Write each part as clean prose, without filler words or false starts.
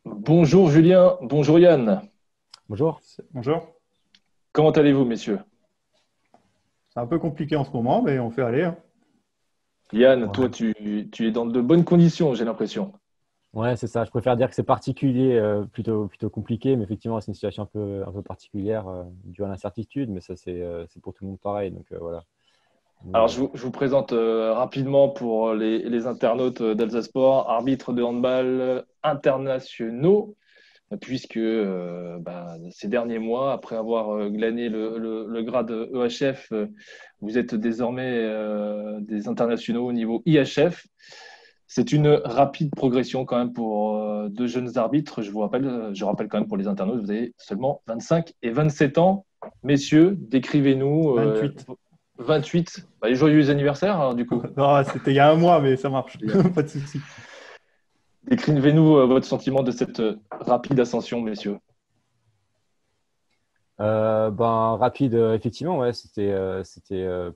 Bonjour Julien, bonjour Yann. Bonjour. Bonjour. Comment allez-vous, messieurs? C'est un peu compliqué en ce moment, mais on fait aller, hein. Yann, toi, Ouais, tu es dans de bonnes conditions, j'ai l'impression. ouais, c'est ça. Je préfère dire que c'est particulier, plutôt compliqué, mais effectivement, c'est une situation un peu particulière due à l'incertitude, mais ça, c'est pour tout le monde pareil. Donc voilà. Alors, Nous, je vous présente rapidement pour les internautes d'Alsace Sport, arbitres de handball internationaux, puisque ces derniers mois, après avoir glané le grade EHF, vous êtes désormais des internationaux au niveau IHF. C'est une rapide progression quand même pour deux jeunes arbitres. Je rappelle quand même pour les internautes, vous avez seulement 25 et 27 ans. Messieurs, décrivez-nous 28. 28. Bah, joyeux anniversaire, alors, du coup. Non, c'était il y a un mois, mais ça marche. Pas de souci. Décrivez-nous votre sentiment de cette rapide ascension, messieurs. ben, rapide, effectivement, ouais, c'était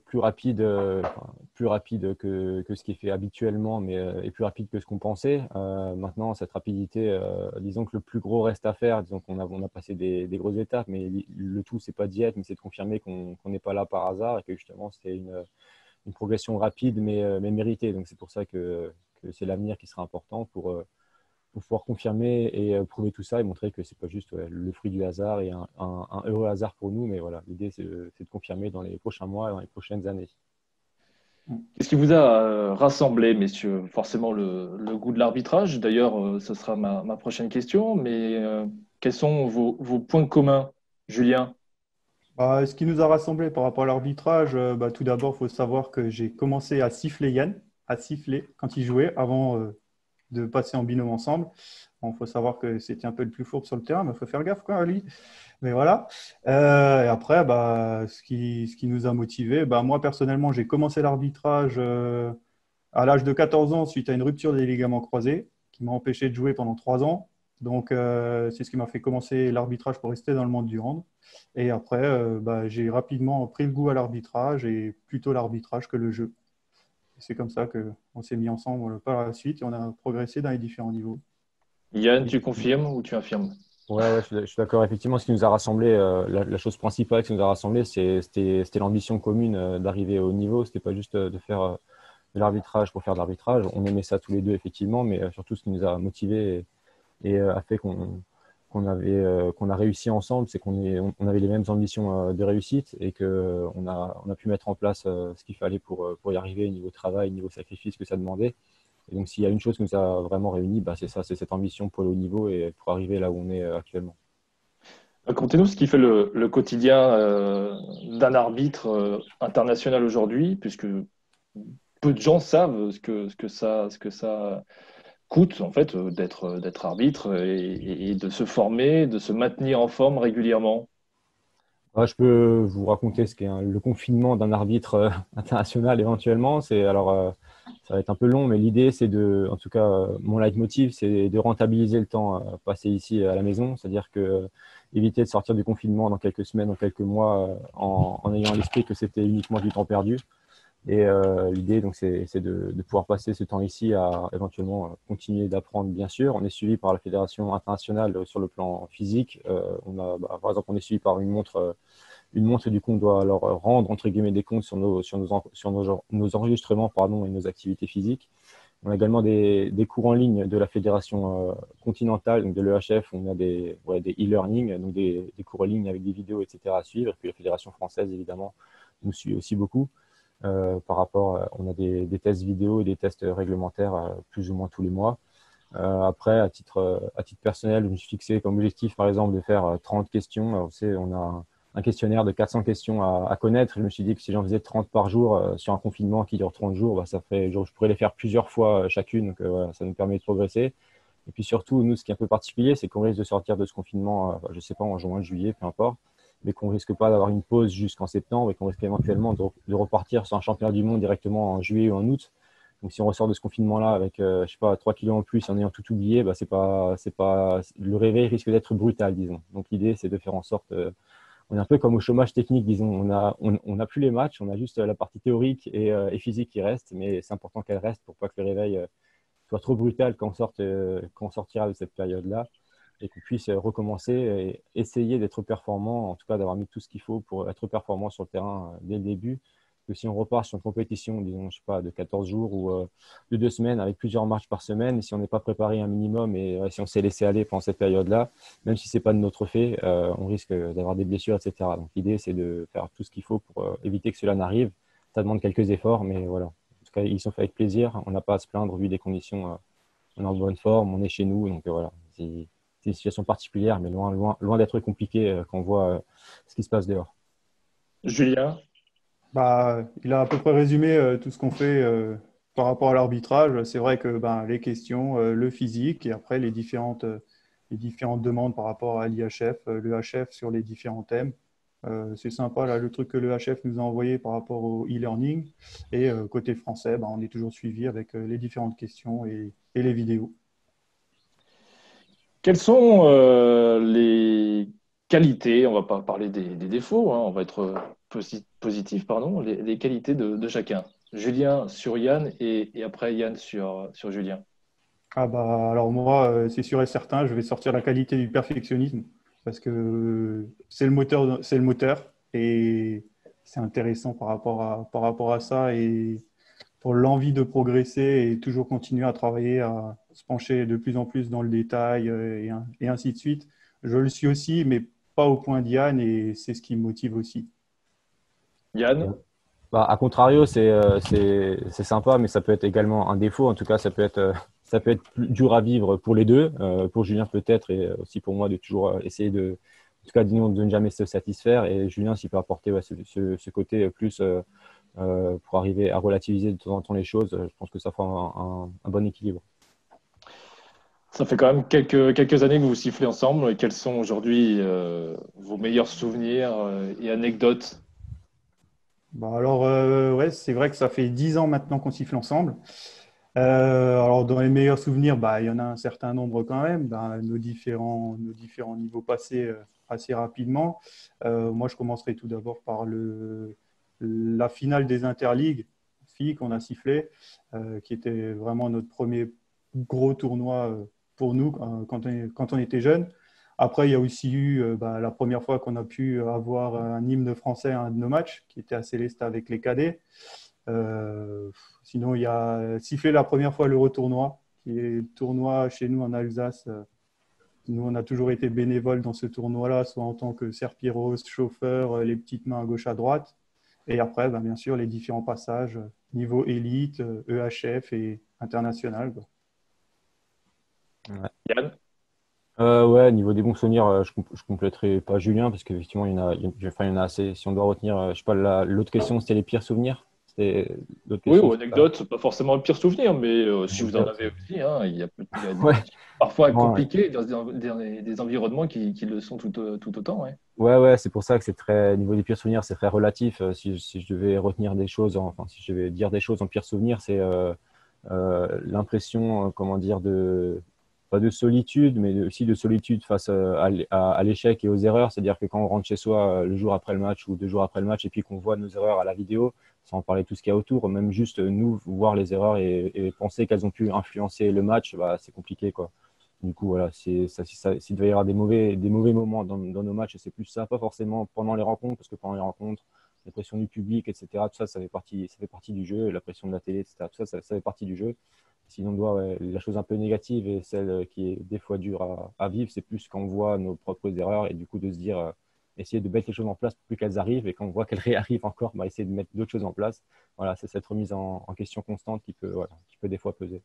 plus rapide que ce qui est fait habituellement, mais et plus rapide que ce qu'on pensait. Maintenant, cette rapidité, disons que le plus gros reste à faire. Disons qu'on a passé des grosses étapes, mais le tout, c'est pas d'y être, mais c'est de confirmer qu'on n'est pas là par hasard et que justement, c'est une progression rapide, mais méritée. Donc, c'est pour ça que c'est l'avenir qui sera important pour pouvoir confirmer et prouver tout ça et montrer que c'est pas juste le fruit du hasard et un heureux hasard pour nous, mais voilà, l'idée c'est de confirmer dans les prochains mois et dans les prochaines années. Qu'est-ce qui vous a rassemblé, messieurs? Forcément, le goût de l'arbitrage. D'ailleurs, ce sera ma prochaine question. Mais quels sont vos points communs, Julien? Bah, ce qui nous a rassemblés par rapport à l'arbitrage, bah, tout d'abord, il faut savoir que j'ai commencé à siffler Yann, à siffler quand il jouait, avant de passer en binôme ensemble. Bon, il faut savoir que c'était un peu le plus fourbe sur le terrain, mais il faut faire gaffe, quoi, à lui. Mais voilà. Et après, bah, ce qui nous a motivés, bah, moi, personnellement, j'ai commencé l'arbitrage à l'âge de 14 ans suite à une rupture des ligaments croisés qui m'a empêché de jouer pendant 3 ans. Donc, c'est ce qui m'a fait commencer l'arbitrage pour rester dans le monde du hand. Et après, bah, j'ai rapidement pris le goût à l'arbitrage et plutôt l'arbitrage que le jeu. Et c'est comme ça qu'on s'est mis ensemble par la suite et on a progressé dans les différents niveaux. Yann, tu Effectivement. confirmes ou tu affirmes? Ouais, je suis d'accord. Effectivement, ce qui nous a rassemblés, la chose principale qui nous a rassemblés, c'était l'ambition commune d'arriver au niveau. C'était pas juste de faire de l'arbitrage pour faire de l'arbitrage. On aimait ça tous les deux, effectivement, mais surtout ce qui nous a motivés et a fait qu'on a réussi ensemble, c'est on avait les mêmes ambitions de réussite et qu'on a pu mettre en place ce qu'il fallait pour y arriver, niveau travail, niveau sacrifice que ça demandait. Et donc, s'il y a une chose qui nous a vraiment réunis, bah, c'est ça, c'est cette ambition pour le haut niveau et pour arriver là où on est actuellement. Racontez-nous ce qui fait le quotidien d'un arbitre international aujourd'hui, puisque peu de gens savent ce que ça coûte en fait d'être arbitre et de se former, de se maintenir en forme régulièrement. Je peux vous raconter ce qu'est le confinement d'un arbitre international éventuellement. Ça va être un peu long, mais l'idée, en tout cas, mon leitmotiv, c'est de rentabiliser le temps passé ici à la maison. C'est-à-dire que éviter de sortir du confinement dans quelques semaines, dans quelques mois, en ayant à l'esprit que c'était uniquement du temps perdu. Et l'idée, donc, c'est de pouvoir passer ce temps ici à éventuellement continuer d'apprendre, bien sûr. On est suivi par la Fédération internationale sur le plan physique. Par exemple, on est suivi par une montre, du coup, on doit leur rendre, entre guillemets, des comptes sur nos enregistrements, pardon, et nos activités physiques. On a également des cours en ligne de la Fédération continentale, donc de l'EHF. On a des e-learning, donc des cours en ligne avec des vidéos, etc. à suivre. Et puis la Fédération française, évidemment, nous suit aussi beaucoup. Par rapport, on a des tests vidéo et des tests réglementaires plus ou moins tous les mois. Après, à titre personnel, je me suis fixé comme objectif, par exemple, de faire 30 questions. Alors, vous savez, on a un questionnaire de 400 questions à connaître. Je me suis dit que si j'en faisais 30 par jour sur un confinement qui dure 30 jours, bah, je pourrais les faire plusieurs fois chacune. Donc, voilà, ça nous permet de progresser. Et puis surtout, nous, ce qui est un peu particulier, c'est qu'on risque de sortir de ce confinement, je ne sais pas, en juin, juillet, peu importe, mais qu'on risque pas d'avoir une pause jusqu'en septembre et qu'on risque éventuellement de repartir sur un championnat du monde directement en juillet ou en août. Donc, si on ressort de ce confinement-là avec, je sais pas, 3 kilos en plus en ayant tout oublié, bah, le réveil risque d'être brutal, disons. Donc, l'idée, c'est de faire en sorte, on est un peu comme au chômage technique, disons. On a plus les matchs, on a juste la partie théorique et physique qui reste, mais c'est important qu'elle reste pour pas que le réveil soit trop brutal quand on sortira de cette période-là et qu'on puisse recommencer et essayer d'être performant, en tout cas d'avoir mis tout ce qu'il faut pour être performant sur le terrain dès le début. Que si on repart sur une compétition, disons, je sais pas, de 14 jours ou de 2 semaines avec plusieurs matchs par semaine, et si on n'est pas préparé un minimum et si on s'est laissé aller pendant cette période-là, même si ce n'est pas de notre fait, on risque d'avoir des blessures, etc. Donc l'idée, c'est de faire tout ce qu'il faut pour éviter que cela n'arrive. Ça demande quelques efforts, mais voilà. En tout cas, ils sont faits avec plaisir. On n'a pas à se plaindre vu des conditions. On est en bonne forme, on est chez nous. Donc voilà, c'est une situation particulière, mais loin d'être compliqué quand on voit ce qui se passe dehors. Julien, Il a à peu près résumé tout ce qu'on fait par rapport à l'arbitrage. C'est vrai que les questions, le physique et après les différentes demandes par rapport à l'IHF, le HF sur les différents thèmes. C'est sympa là, le truc que le HF nous a envoyé par rapport au e-learning. Et côté français, on est toujours suivi avec les différentes questions et les vidéos. quelles sont les qualités, on va pas parler des défauts, hein, on va être positif, pardon, les qualités de chacun. Julien sur Yann et après Yann sur Julien. Alors moi, c'est sûr et certain, je vais sortir la qualité du perfectionnisme parce que c'est le moteur et c'est intéressant par rapport à ça et pour l'envie de progresser et toujours continuer à travailler, à se pencher de plus en plus dans le détail et ainsi de suite. Je le suis aussi, mais pas au point d'Yann et c'est ce qui me motive aussi. Yann, À contrario, c'est sympa, mais ça peut être également un défaut. En tout cas, ça peut être plus dur à vivre pour les deux, pour Julien peut-être, et aussi pour moi de toujours essayer en tout cas, disons, de ne jamais se satisfaire. Et Julien, s'il peut apporter ce côté plus pour arriver à relativiser de temps en temps les choses, je pense que ça fera un bon équilibre. ça fait quand même quelques années que vous sifflez ensemble. Quels sont aujourd'hui vos meilleurs souvenirs et anecdotes? Ouais, c'est vrai que ça fait 10 ans maintenant qu'on siffle ensemble. Alors, dans les meilleurs souvenirs, il y en a un certain nombre quand même, nos différents niveaux passés assez rapidement. Moi, je commencerai tout d'abord par la finale des Interligues filles qu'on a sifflé, qui était vraiment notre premier gros tournoi pour nous quand on était jeunes. Après, il y a aussi eu la première fois qu'on a pu avoir un hymne français à un de nos matchs, qui était à Célestat avec les cadets. Euh, Sinon, il y a sifflé la première fois l'Euro-tournoi, qui est le tournoi chez nous en Alsace. Nous, on a toujours été bénévoles dans ce tournoi-là, soit en tant que serpilleros, chauffeur, les petites mains à gauche, à droite. Et après, bien sûr, les différents passages, niveau élite, EHF et international. Ouais. Yann, Ouais, niveau des bons souvenirs, je compléterai pas Julien parce qu'effectivement, il y en a assez. Si on doit retenir, je sais pas, l'autre question, c'était les pires souvenirs. C'était l'autre oui, question. ou anecdote, c'est pas forcément le pire souvenir, mais si vous en Anecdote. avez aussi, hein, il y a des Ouais. situations parfois Ouais. compliquées dans des environnements qui le sont tout autant. Ouais. Ouais, c'est pour ça que c'est très, niveau des pires souvenirs, c'est très relatif. Si je devais retenir des choses, enfin, si je devais dire des choses en pire souvenir, c'est l'impression, comment dire, pas de solitude, mais aussi de solitude face à l'échec et aux erreurs. C'est-à-dire que quand on rentre chez soi le jour après le match ou 2 jours après le match et puis qu'on voit nos erreurs à la vidéo, sans parler de tout ce qu'il y a autour, même juste nous voir les erreurs et penser qu'elles ont pu influencer le match, c'est compliqué, quoi. Du coup, voilà, s'il devait y avoir des mauvais moments dans nos matchs, et c'est plus ça, pas forcément pendant les rencontres, parce que pendant les rencontres, la pression du public, etc., tout ça, ça fait partie du jeu, la pression de la télé, etc., tout ça, ça fait partie du jeu. Sinon, la chose un peu négative et celle qui est des fois dure à vivre, c'est plus quand on voit nos propres erreurs et du coup de se dire, essayer de mettre les choses en place pour plus qu'elles arrivent et quand on voit qu'elles réarrivent encore, essayer de mettre d'autres choses en place. Voilà, c'est cette remise en question constante qui peut des fois peser.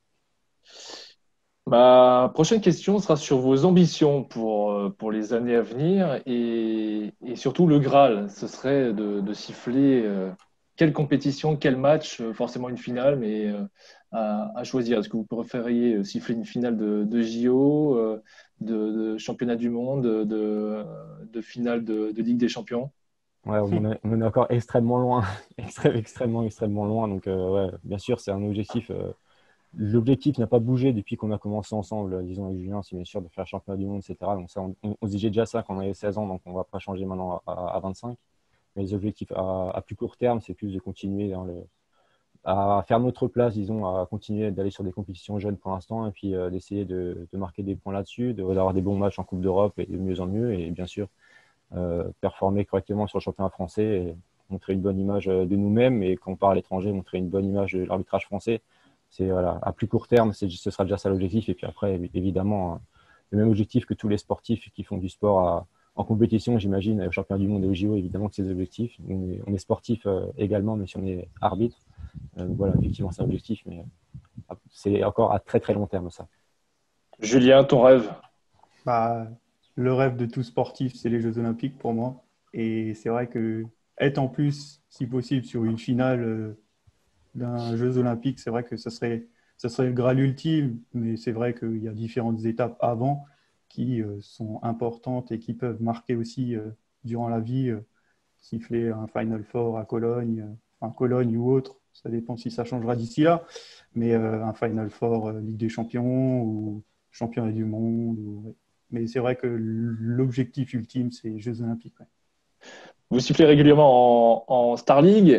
Ma prochaine question sera sur vos ambitions pour les années à venir et surtout le Graal. Ce serait de siffler quelle compétition, quel match, forcément une finale, mais à choisir. Est-ce que vous préfériez siffler une finale de JO, de championnat du monde, de finale de Ligue des Champions? Ouais, on en est encore extrêmement loin, extrêmement loin. Donc, ouais, bien sûr, c'est un objectif. L'objectif n'a pas bougé depuis qu'on a commencé ensemble, disons avec Julien, c'est bien sûr de faire le championnat du monde, etc. Donc, ça, on se disait déjà ça quand on avait 16 ans, donc on ne va pas changer maintenant à 25. Mais les objectifs à plus court terme, c'est plus de continuer à faire notre place, disons, à continuer d'aller sur des compétitions jeunes pour l'instant et puis d'essayer de marquer des points là-dessus, d'avoir des bons matchs en Coupe d'Europe et de mieux en mieux et bien sûr performer correctement sur le championnat français et montrer une bonne image de nous-mêmes et quand on part à l'étranger, montrer une bonne image de l'arbitrage français. C'est voilà, à plus court terme, ce sera déjà ça l'objectif et puis après, évidemment, le même objectif que tous les sportifs qui font du sport en compétition, j'imagine, au championnat du monde et au JO, évidemment que c'est des objectifs. On est sportif également, même si on est arbitre. Voilà, effectivement, c'est un objectif, mais c'est encore à très très long terme ça. Julien, ton rêve? Bah, le rêve de tout sportif, c'est les Jeux Olympiques pour moi. Et c'est vrai que être en plus, si possible, sur une finale d'un Jeux Olympiques, c'est vrai que ça serait le Graal ultime. Mais c'est vrai qu'il y a différentes étapes avant qui sont importantes et qui peuvent marquer aussi durant la vie, siffler un Final Four à Cologne, enfin Cologne ou autre. Ça dépend si ça changera d'ici là. Mais un Final Four Ligue des Champions ou Championnat du Monde. Ouais. Mais c'est vrai que l'objectif ultime, c'est les Jeux Olympiques. Ouais. Vous sifflez régulièrement en Star League.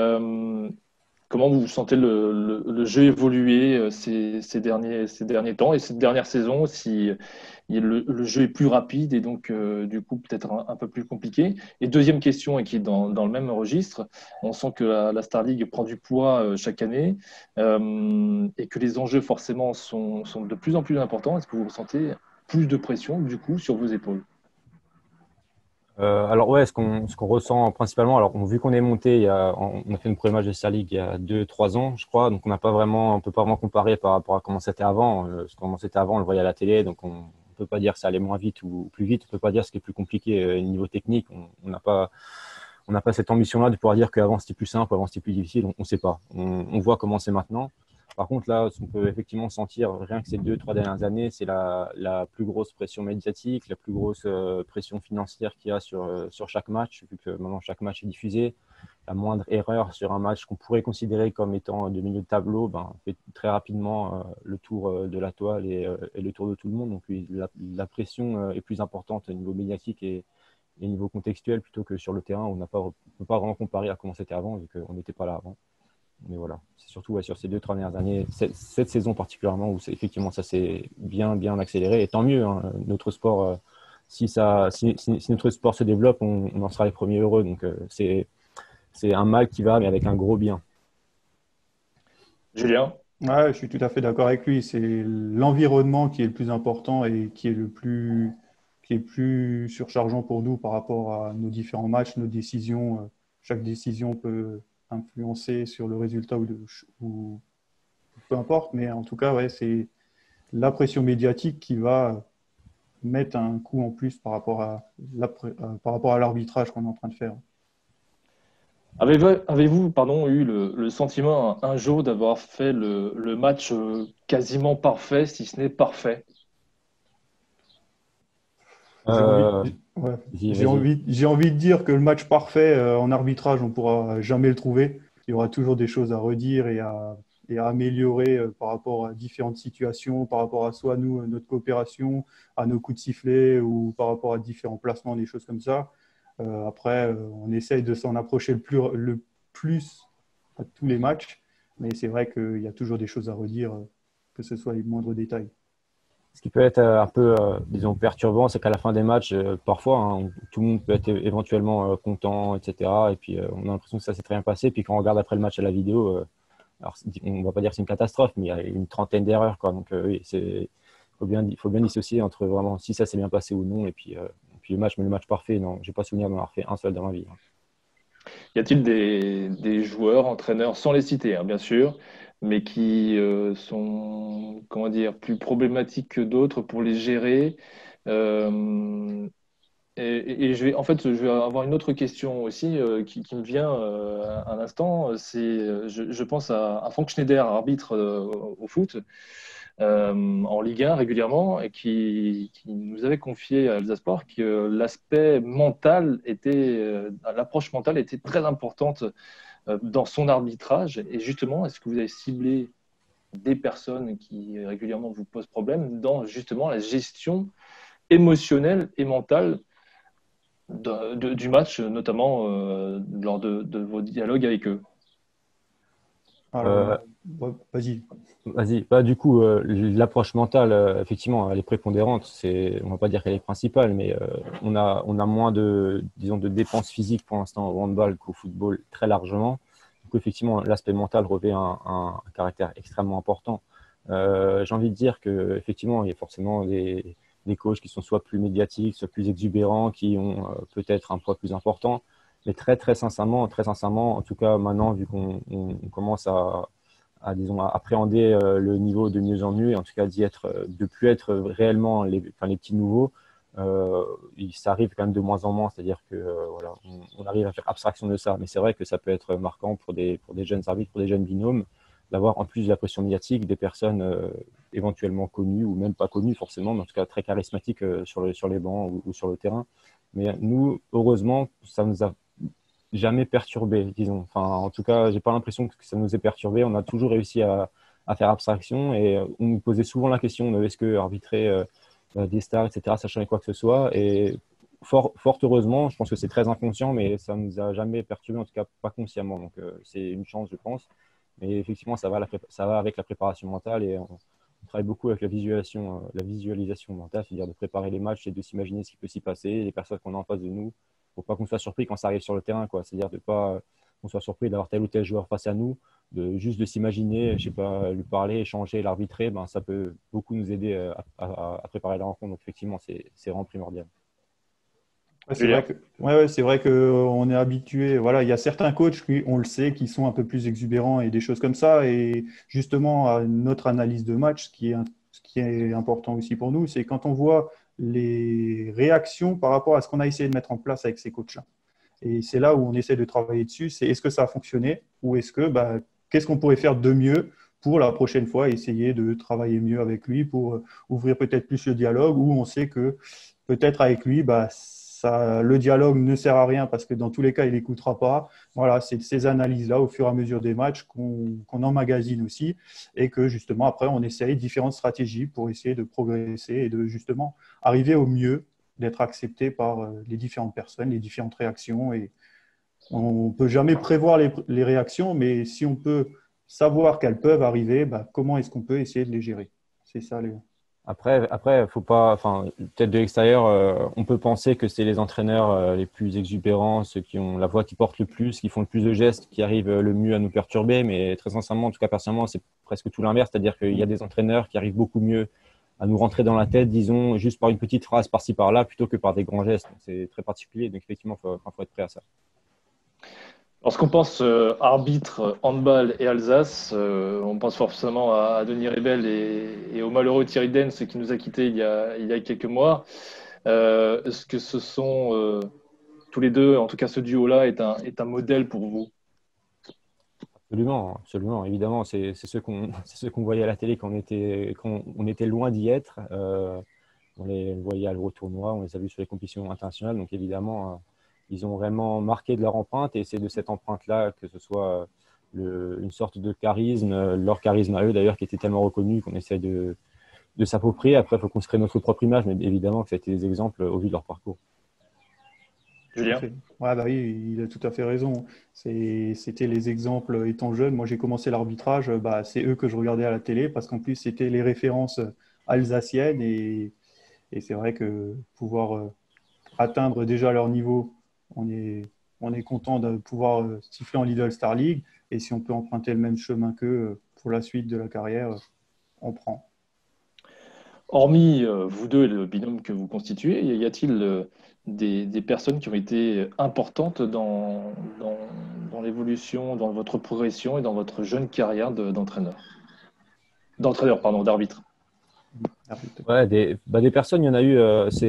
Comment vous sentez le jeu évoluer ces derniers temps et cette dernière saison, si le jeu est plus rapide et donc du coup peut-être un peu plus compliqué. Et deuxième question, et qui est dans le même registre, on sent que la Star League prend du poids chaque année et que les enjeux forcément sont de plus en plus importants. Est-ce que vous ressentez plus de pression du coup sur vos épaules? Alors ouais, ce qu'on ressent principalement, alors vu qu'on est monté, on a fait une première match de Star League il y a 2-3 ans, je crois, donc on peut pas vraiment comparer par rapport à comment c'était avant. Comment c'était avant, on le voyait à la télé, donc on peut pas dire que ça allait moins vite ou plus vite, on peut pas dire ce qui est plus compliqué niveau technique. On n'a pas cette ambition-là de pouvoir dire qu'avant c'était plus simple, avant c'était plus difficile, on sait pas. On voit comment c'est maintenant. Par contre, là, ce qu'on peut effectivement sentir, rien que ces 2-3 dernières années, c'est la plus grosse pression médiatique, la plus grosse pression financière qu'il y a sur chaque match, vu que maintenant chaque match est diffusé. La moindre erreur sur un match qu'on pourrait considérer comme étant de milieu de tableau, fait très rapidement le tour de la toile et le tour de tout le monde. Donc oui, la pression est plus importante au niveau médiatique et au niveau contextuel plutôt que sur le terrain où on ne peut pas vraiment comparer à comment c'était avant, vu qu'on n'était pas là avant. Mais voilà, c'est surtout sur ces 2-3 dernières années, cette saison particulièrement, où effectivement ça s'est bien accéléré. Et tant mieux, hein, notre sport, si notre sport se développe, on en sera les premiers heureux. Donc c'est un mal qui va, mais avec un gros bien. Julien? Ouais, je suis tout à fait d'accord avec lui. C'est l'environnement qui est le plus important et qui est plus surchargeant pour nous par rapport à nos différents matchs, nos décisions. Chaque décision peut influencer sur le résultat ou peu importe, mais en tout cas, ouais, c'est la pression médiatique qui va mettre un coup en plus par rapport à l'arbitrage qu'on est en train de faire. Avez-vous, pardon, eu le sentiment un jour d'avoir fait le match quasiment parfait, si ce n'est parfait? J'ai envie, Euh, ouais, Vas-y. j'ai envie de dire que le match parfait en arbitrage, on ne pourra jamais le trouver. Il y aura toujours des choses à redire et à améliorer par rapport à différentes situations, par rapport à soit nous, notre coopération, à nos coups de sifflet ou par rapport à différents placements, des choses comme ça. Après, on essaye de s'en approcher le plus à tous les matchs, mais c'est vrai qu'il y a toujours des choses à redire, que ce soit les moindres détails. Ce qui peut être un peu, disons, perturbant, c'est qu'à la fin des matchs, parfois, hein, tout le monde peut être éventuellement content, etc. Et puis, on a l'impression que ça s'est très bien passé. Puis, quand on regarde après le match à la vidéo, alors, on ne va pas dire que c'est une catastrophe, mais il y a une trentaine d'erreurs, quoi. Donc, oui, faut bien dissocier entre vraiment si ça s'est bien passé ou non. Et puis le match, mais le match parfait, non, j'ai pas souvenir d'en avoir fait un seul dans ma vie, hein. Y a-t-il des joueurs, entraîneurs, sans les citer, hein, bien sûr, mais qui sont, comment dire, plus problématiques que d'autres pour les gérer? Euh, et en fait, je vais avoir une autre question aussi qui me vient un instant. Je pense à Franck Schneider, arbitre au foot en Ligue 1 régulièrement, et qui nous avait confié à Elsa Sport que l'aspect mental l'approche mentale était très importante dans son arbitrage. Et justement, est-ce que vous avez ciblé des personnes qui régulièrement vous posent problème dans justement la gestion émotionnelle et mentale du match, notamment lors de vos dialogues avec eux? Alors, vas-y. Vas-y. Bah, du coup, l'approche mentale, effectivement, elle est prépondérante. On va pas dire qu'elle est principale, mais on a moins disons, de dépenses physiques pour l'instant au handball qu'au football très largement. Donc, effectivement, l'aspect mental revêt un caractère extrêmement important. J'ai envie de dire que, effectivement, il y a forcément des coachs qui sont soit plus médiatiques, soit plus exubérants, qui ont peut-être un poids plus important. Mais très sincèrement, en tout cas, maintenant, vu qu'on commence disons, à appréhender le niveau de mieux en mieux et en tout cas de plus être réellement les petits nouveaux, ça arrive quand même de moins en moins, c'est-à-dire que voilà, on arrive à faire abstraction de ça. Mais c'est vrai que ça peut être marquant pour des jeunes arbitres, pour des jeunes binômes, d'avoir en plus de la pression médiatique des personnes éventuellement connues ou même pas connues forcément, mais en tout cas très charismatiques sur les bancs ou sur le terrain. Mais nous, heureusement, ça nous a jamais perturbé, disons. Enfin, en tout cas, j'ai pas l'impression que ça nous ait perturbé. On a toujours réussi à faire abstraction et on nous posait souvent la question de est-ce que arbitrer des stars, etc., ça changeait quoi que ce soit. Et fort heureusement, je pense que c'est très inconscient, mais ça nous a jamais perturbé, en tout cas pas consciemment. Donc, c'est une chance, je pense. Mais effectivement, ça va avec la préparation mentale et on travaille beaucoup avec la visualisation mentale, c'est-à-dire de préparer les matchs et de s'imaginer ce qui peut s'y passer, les personnes qu'on a en face de nous pour pas qu'on soit surpris quand ça arrive sur le terrain, quoi. C'est-à-dire de pas qu'on soit surpris d'avoir tel ou tel joueur face à nous, juste de s'imaginer, je sais pas, lui parler, échanger, l'arbitrer, ben, ça peut beaucoup nous aider à préparer la rencontre. Donc effectivement, c'est vraiment primordial. Ouais, c'est Julien? vrai que, c'est vrai que on est habitué. Voilà, il y a certains coachs qui, on le sait, qui sont un peu plus exubérants et des choses comme ça. Et justement, à notre analyse de match, ce qui est important aussi pour nous, c'est quand on voit les réactions par rapport à ce qu'on a essayé de mettre en place avec ces coachs-là. Et c'est là où on essaie de travailler dessus. C'est est-ce que ça a fonctionné ou est-ce que, bah, qu'est-ce qu'on pourrait faire de mieux pour la prochaine fois, essayer de travailler mieux avec lui pour ouvrir peut-être plus le dialogue, où on sait que peut-être avec lui, bah, le dialogue ne sert à rien parce que dans tous les cas, il n'écoutera pas. Voilà, c'est ces analyses-là au fur et à mesure des matchs qu'on emmagasine aussi et que justement, après, on essaye différentes stratégies pour essayer de progresser et de justement arriver au mieux, d'être accepté par les différentes personnes, les différentes réactions. Et on ne peut jamais prévoir les réactions, mais si on peut savoir qu'elles peuvent arriver, bah, comment est-ce qu'on peut essayer de les gérer? C'est ça, Léo. Faut pas, enfin, peut-être de l'extérieur, on peut penser que c'est les entraîneurs les plus exubérants, ceux qui ont la voix qui porte le plus, qui font le plus de gestes, qui arrivent le mieux à nous perturber. Mais très sincèrement, en tout cas personnellement, c'est presque tout l'inverse, c'est-à-dire qu'il y a des entraîneurs qui arrivent beaucoup mieux à nous rentrer dans la tête, disons, juste par une petite phrase par-ci par-là, plutôt que par des grands gestes. Donc, c'est très particulier. Donc effectivement, faut être prêt à ça. Lorsqu'on pense arbitre, handball et Alsace, on pense forcément à Denis Rebel et au malheureux Thierry Dens qui nous a quittés il y a quelques mois. Est-ce que ce sont tous les deux, en tout cas ce duo-là, est un modèle pour vous? Absolument, absolument. Évidemment, c'est c'est ceux qu'on voyait à la télé quand on était loin d'y être. On les voyait à l'Euro tournoi, on les a vus sur les compétitions internationales. Donc évidemment, ils ont vraiment marqué de leur empreinte et c'est de cette empreinte-là que ce soit une sorte de charisme, leur charisme à eux d'ailleurs qui était tellement reconnu qu'on essaie de s'approprier. Après, il faut qu'on se crée notre propre image, mais évidemment que ça a été des exemples au vu de leur parcours. Tout à Julien? fait. Ouais, bah oui, il a tout à fait raison. C'était les exemples étant jeune. Moi, j'ai commencé l'arbitrage, bah, c'est eux que je regardais à la télé parce qu'en plus, c'était les références alsaciennes et c'est vrai que pouvoir atteindre déjà leur niveau, on est, on est content de pouvoir siffler en Lidl Star League et si on peut emprunter le même chemin qu'eux pour la suite de la carrière, on prend. Hormis vous deux et le binôme que vous constituez, y a-t-il des personnes qui ont été importantes dans l'évolution, dans votre progression et dans votre jeune carrière d'entraîneur? D'entraîneur, pardon, d'arbitre. Arbitre. Ouais, des personnes, il y en a eu,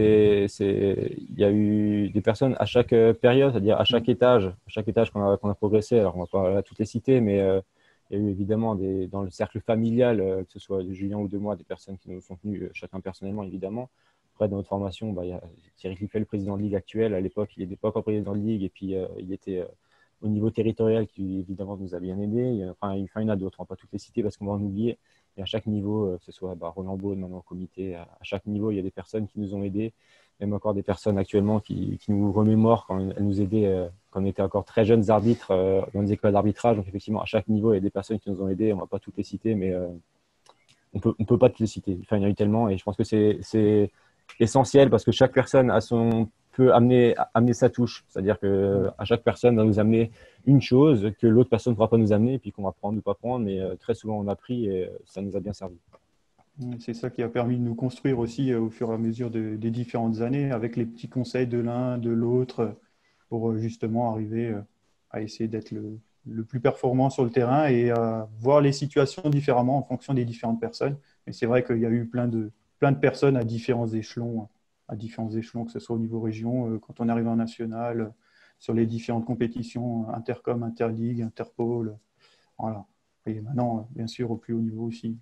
il y a eu des personnes à chaque période, c'est-à-dire à chaque étage qu'on a progressé. Alors, on va pas toutes les citer, mais il y a eu évidemment dans le cercle familial, que ce soit de Julien ou de moi, des personnes qui nous sont tenues chacun personnellement, évidemment. Après, dans notre formation, bah, il y a Thierry Cliffel, le président de Ligue actuel. À l'époque, il n'était pas encore président de Ligue et puis il était au niveau territorial qui, évidemment, nous a bien aidé. Il y en a d'autres, on ne va pas toutes les citer parce qu'on va en oublier. Et à chaque niveau, que ce soit Roland Beaune, maintenant au comité, à chaque niveau, il y a des personnes qui nous ont aidés, même encore des personnes actuellement qui nous remémorent quand elles nous aidaient quand on était encore très jeunes arbitres dans des écoles d'arbitrage. Donc, effectivement, à chaque niveau, il y a des personnes qui nous ont aidés. On ne va pas toutes les citer, mais on peut pas toutes les citer. Enfin, il y en a eu tellement et je pense que c'est essentiel parce que chaque personne peut amener sa touche. C'est-à-dire qu'à chaque personne va nous amener une chose que l'autre personne ne pourra pas nous amener et puis qu'on va prendre ou pas prendre. Mais très souvent, on a pris et ça nous a bien servi. C'est ça qui a permis de nous construire aussi au fur et à mesure des différentes années avec les petits conseils de l'un, de l'autre pour justement arriver à essayer d'être le plus performant sur le terrain et à voir les situations différemment en fonction des différentes personnes. Et c'est vrai qu'il y a eu plein de personnes à différents échelons, que ce soit au niveau région, quand on arrive en national, sur les différentes compétitions, intercom, interligue, interpol, voilà. Et maintenant, bien sûr, au plus haut niveau aussi.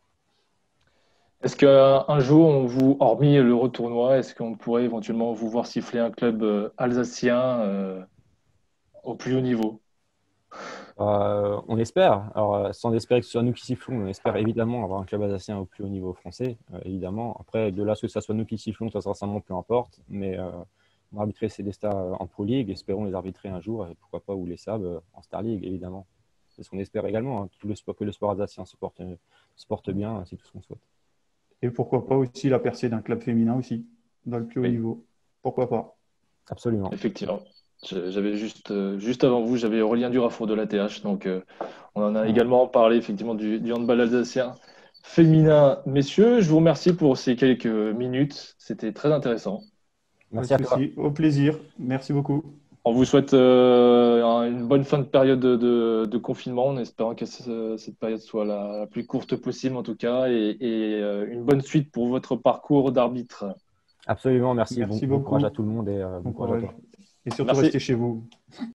Est-ce qu'un jour, hormis le retournoi, est-ce qu'on pourrait éventuellement vous voir siffler un club alsacien au plus haut niveau? On espère. Alors, sans espérer que ce soit nous qui sifflons, on espère évidemment avoir un club alsacien au plus haut niveau français, évidemment. Après, de là, ce que ça soit nous qui sifflons, ça sera simplement peu importe. Mais on va arbitrer Célestat en Pro League, espérons les arbitrer un jour, et pourquoi pas, ou les SAB en Star League, évidemment. C'est ce qu'on espère également, hein, que le sport alsacien se porte bien, c'est tout ce qu'on souhaite. Et pourquoi pas aussi la percée d'un club féminin aussi, dans le plus haut Oui. niveau. Pourquoi pas? Absolument. Effectivement. J'avais juste avant vous, j'avais Aurélien Durafour de l'ATH. Donc, on en a également parlé effectivement du handball alsacien féminin. Messieurs, je vous remercie pour ces quelques minutes. C'était très intéressant. Merci à toi. Au plaisir. Merci beaucoup. On vous souhaite une bonne fin de période de confinement, en espérant que cette période soit la plus courte possible en tout cas, et une bonne suite pour votre parcours d'arbitre. Absolument, merci. Merci Bon beaucoup. courage à tout le monde et bon courage à toi. Et surtout, Merci. restez chez vous.